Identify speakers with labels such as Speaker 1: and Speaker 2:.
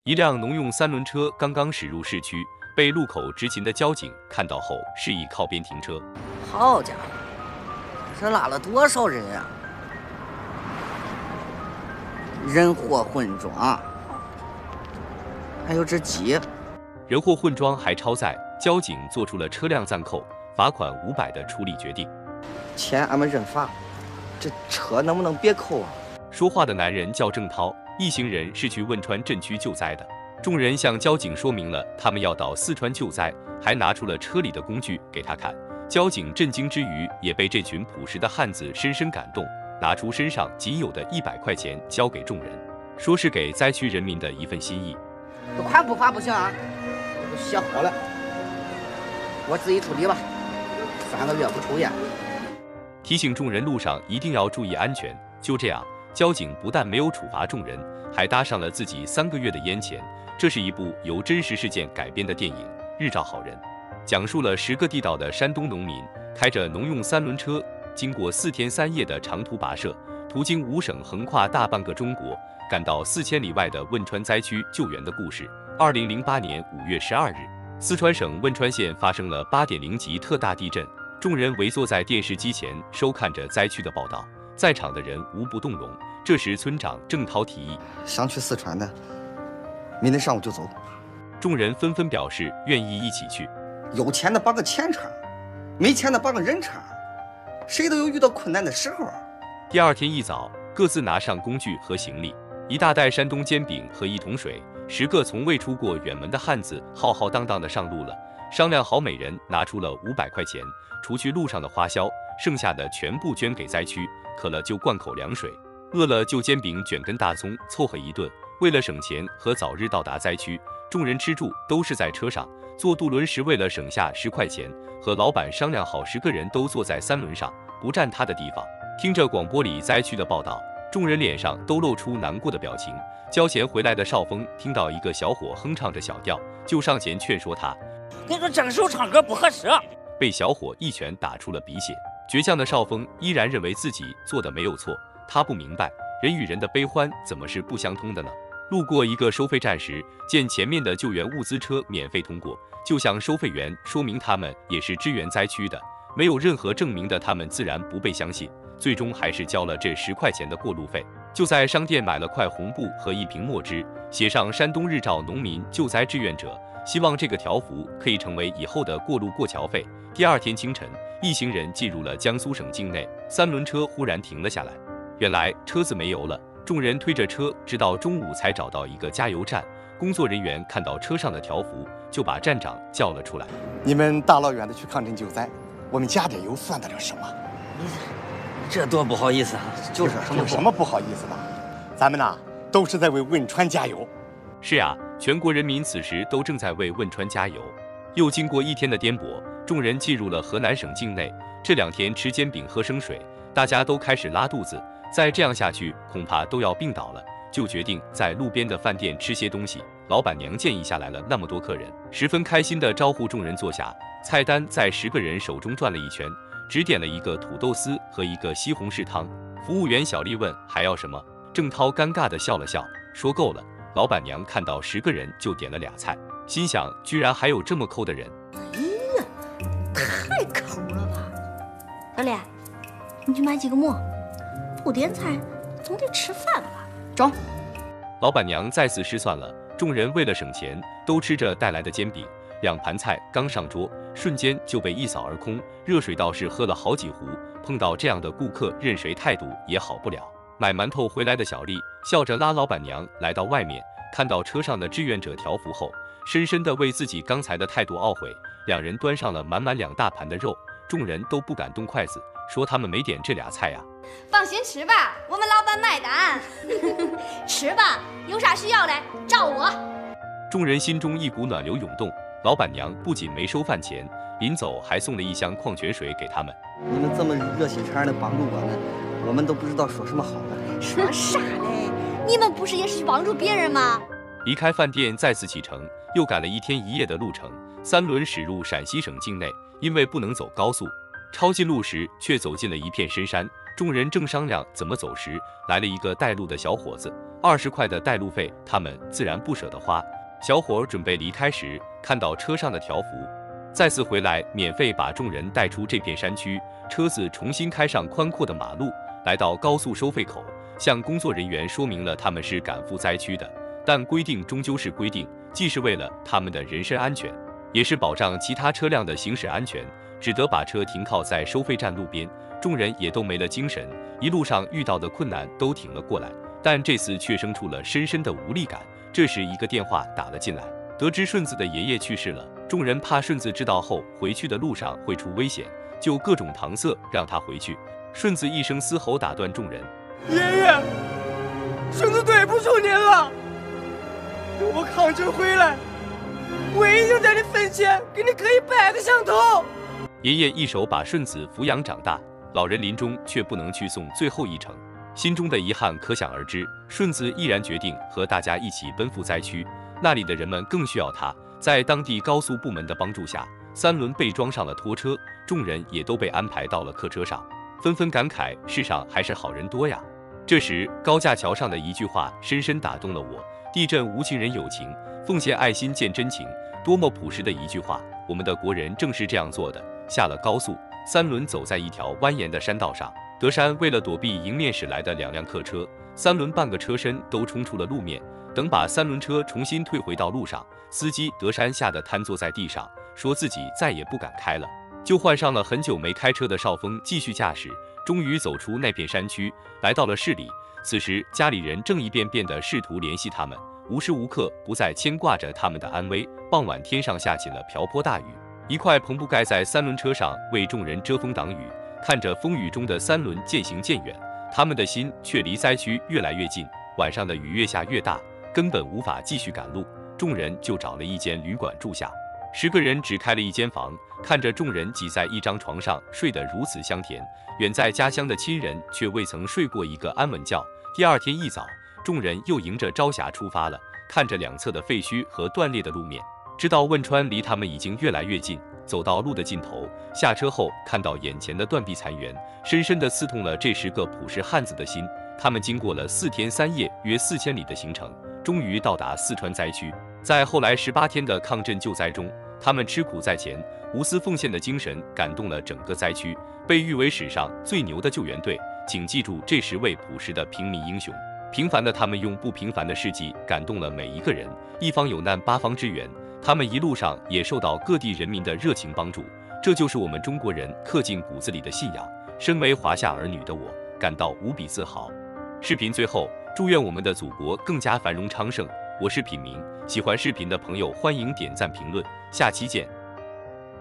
Speaker 1: 一辆农用三轮车刚刚驶入市区，被路口执勤的交警看到后示意靠边停车。
Speaker 2: 好家伙，这拉了多少人啊！人货混装，还有只鸡。
Speaker 1: 人货混装还超载，交警做出了车辆暂扣、罚款500的处理决定。
Speaker 2: 钱俺们认罚，这车能不能别扣啊？
Speaker 1: 说话的男人叫郑涛，一行人是去汶川震区救灾的。众人向交警说明了他们要到四川救灾，还拿出了车里的工具给他看。交警震惊之余，也被这群朴实的汉子深深感动，拿出身上仅有的100块钱交给众人，说是给灾区人民的一份心意。
Speaker 2: 这款不罚不行啊，我都写好了，我自己处理吧，3个月不抽烟。
Speaker 1: 提醒众人路上一定要注意安全。就这样，交警不但没有处罚众人，还搭上了自己3个月的烟钱。这是一部由真实事件改编的电影《日照好人》，讲述了10个地道的山东农民开着农用三轮车，经过4天3夜的长途跋涉，途经5省，横跨大半个中国，赶到4000里外的汶川灾区救援的故事。2008年5月12日，四川省汶川县发生了8.0级特大地震，众人围坐在电视机前收看着灾区的报道，在场的人无不动容。这时，村长郑涛提议：
Speaker 2: 想去四川的，明天上午就走。
Speaker 1: 众人纷纷表示愿意一起去。
Speaker 2: 有钱的把个钱穿，没钱的把个人穿，谁都有遇到困难的时候。
Speaker 1: 第2天一早，各自拿上工具和行李，一大袋山东煎饼和1桶水，10个从未出过远门的汉子浩浩荡荡地上路了。商量好，每人拿出了500块钱，除去路上的花销，剩下的全部捐给灾区。渴了就灌口凉水，饿了就煎饼卷根大葱凑合一顿。为了省钱和早日到达灾区，众人吃住都是在车上。坐渡轮时，为了省下10块钱，和老板商量好10个人都坐在三轮上，不占他的地方。听着广播里灾区的报道，众人脸上都露出难过的表情。交钱回来的少峰听到一个小伙哼唱着小调，就上前劝说他：“
Speaker 3: 跟你说，这个时候唱歌不合适。”
Speaker 1: 被小伙一拳打出了鼻血。倔强的少峰依然认为自己做的没有错，他不明白人与人的悲欢怎么是不相通的呢？路过一个收费站时，见前面的救援物资车免费通过，就向收费员说明他们也是支援灾区的。没有任何证明的他们自然不被相信，最终还是交了这10块钱的过路费。就在商店买了块红布和1瓶墨汁，写上山东日照农民救灾志愿者，希望这个条幅可以成为以后的过路过桥费。第2天清晨，一行人进入了江苏省境内，三轮车忽然停了下来，原来车子没油了。众人推着车，直到中午才找到一个加油站。工作人员看到车上的条幅，就把站长叫了出来：“
Speaker 4: 你们大老远的去抗震救灾，我们加点油算得了什么？
Speaker 3: 这多不好意思啊！
Speaker 2: 就是
Speaker 4: 有什么不好意思的？咱们呐，都是在为汶川加油。”
Speaker 1: 是呀，全国人民此时都正在为汶川加油。又经过1天的颠簸，众人进入了河南省境内。这2天吃煎饼喝生水，大家都开始拉肚子。再这样下去，恐怕都要病倒了，就决定在路边的饭店吃些东西。老板娘见一下来了那么多客人，十分开心地招呼众人坐下。菜单在10个人手中转了一圈，只点了一个土豆丝和一个西红柿汤。服务员小丽问还要什么，郑涛尴尬地笑了笑，说够了。老板娘看到10个人就点了2菜，心想居然还有这么抠的人。
Speaker 5: 哎呀，太抠了吧！老李，你去买几个馍。不点菜，总得吃饭吧？中。
Speaker 1: 老板娘再次失算了，众人为了省钱，都吃着带来的煎饼。2盘菜刚上桌，瞬间就被一扫而空。热水倒是喝了好几壶。碰到这样的顾客，任谁态度也好不了。买馒头回来的小丽笑着拉老板娘来到外面，看到车上的志愿者条幅后，深深地为自己刚才的态度懊悔。2人端上了满满2大盘的肉，众人都不敢动筷子，说他们没点这俩菜呀。
Speaker 6: 放心吃吧，我们老板买单。
Speaker 5: 吃吧，有啥需要的找我。
Speaker 1: 众人心中一股暖流涌动，老板娘不仅没收饭钱，临走还送了一箱矿泉水给他们。
Speaker 2: 你们这么热心肠的帮助我们都不知道说什么好了。
Speaker 5: 说啥嘞？你们不是也是去帮助别人吗？
Speaker 1: 离开饭店再次启程，又赶了1天1夜的路程。三轮驶入陕西省境内，因为不能走高速，超近路时却走进了一片深山。 众人正商量怎么走时，来了一个带路的小伙子，20块的带路费，他们自然不舍得花。小伙准备离开时，看到车上的条幅，再次回来免费把众人带出这片山区。车子重新开上宽阔的马路，来到高速收费口，向工作人员说明了他们是赶赴灾区的，但规定终究是规定，既是为了他们的人身安全，也是保障其他车辆的行驶安全，只得把车停靠在收费站路边。众人也都没了精神，一路上遇到的困难都挺了过来，但这次却生出了深深的无力感。这时一个电话打了进来，得知顺子的爷爷去世了，众人怕顺子知道后回去的路上会出危险，就各种搪塞让他回去。顺子一声嘶吼打断众人：
Speaker 7: 爷爷，顺子对不住您了，等我抗争回来，我一定在你坟前给你磕一100个响头。
Speaker 1: 爷爷一手把顺子抚养长大，老人临终却不能去送最后一程，心中的遗憾可想而知。顺子毅然决定和大家一起奔赴灾区，那里的人们更需要他。在当地高速部门的帮助下，3轮被装上了拖车，众人也都被安排到了客车上，纷纷感慨世上还是好人多呀。这时高架桥上的一句话深深打动了我：地震无情人有情，奉献爱心见真情。多么朴实的一句话，我们的国人正是这样做的。下了高速，3轮走在一条蜿蜒的山道上。德山为了躲避迎面驶来的2辆客车，3轮半个车身都冲出了路面。等把3轮车重新退回到路上，司机德山吓得瘫坐在地上，说自己再也不敢开了，就换上了很久没开车的少峰继续驾驶。终于走出那片山区，来到了市里。此时家里人正一遍遍地试图联系他们，无时无刻不再牵挂着他们的安危。傍晚天上下起了瓢泼大雨，一块篷布盖在3轮车上为众人遮风挡雨。看着风雨中的3轮渐行渐远，他们的心却离灾区越来越近。晚上的雨越下越大，根本无法继续赶路，众人就找了一间旅馆住下。10个人只开了一间房，看着众人挤在一张床上睡得如此香甜，远在家乡的亲人却未曾睡过一个安稳觉。第二天一早，众人又迎着朝霞出发了，看着两侧的废墟和断裂的路面，知道汶川离他们已经越来越近。走到路的尽头，下车后看到眼前的断壁残垣，深深地刺痛了这10个朴实汉子的心。他们经过了4天3夜，约4000里的行程，终于到达四川灾区。在后来18天的抗震救灾中，他们吃苦在前，无私奉献的精神感动了整个灾区，被誉为史上最牛的救援队。请记住这10位朴实的平民英雄，平凡的他们用不平凡的事迹感动了每一个人。一方有难八方支援，他们一路上也受到各地人民的热情帮助，这就是我们中国人刻进骨子里的信仰。身为华夏儿女的我，感到无比自豪。视频最后，祝愿我们的祖国更加繁荣昌盛。我是品明，喜欢视频的朋友欢迎点赞评论，下期见。